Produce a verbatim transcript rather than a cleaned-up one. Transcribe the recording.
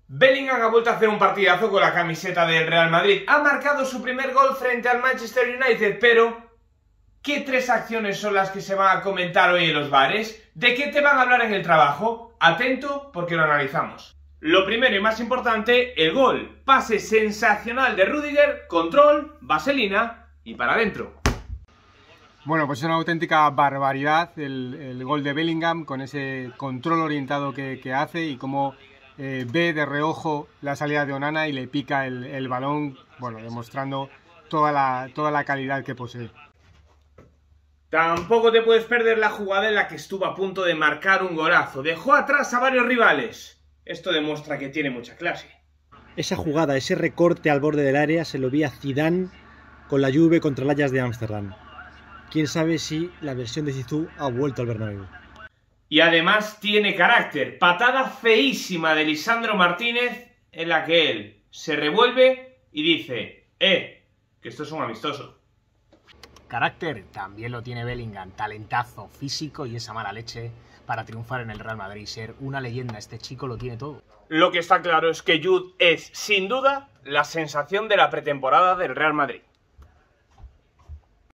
Bellingham ha vuelto a hacer un partidazo con la camiseta del Real Madrid. Ha marcado su primer gol frente al Manchester United, pero ¿qué tres acciones son las que se van a comentar hoy en los bares? ¿De qué te van a hablar en el trabajo? Atento, porque lo analizamos. Lo primero y más importante, el gol. Pase sensacional de Rüdiger, control, vaselina y para adentro. Bueno, pues es una auténtica barbaridad el, el gol de Bellingham con ese control orientado que, que hace y cómo eh, ve de reojo la salida de Onana y le pica el, el balón, bueno, demostrando toda la, toda la calidad que posee. Tampoco te puedes perder la jugada en la que estuvo a punto de marcar un golazo. Dejó atrás a varios rivales. Esto demuestra que tiene mucha clase. Esa jugada, ese recorte al borde del área se lo vi a Zidane con la Juve contra el Ajax de Ámsterdam. Quién sabe si la versión de Zizou ha vuelto al Bernabéu. Y además tiene carácter. Patada feísima de Lisandro Martínez en la que él se revuelve y dice: Eh, que esto es un amistoso. Carácter también lo tiene Bellingham, talentazo, físico y esa mala leche para triunfar en el Real Madrid y ser una leyenda. Este chico lo tiene todo. Lo que está claro es que Jude es, sin duda, la sensación de la pretemporada del Real Madrid.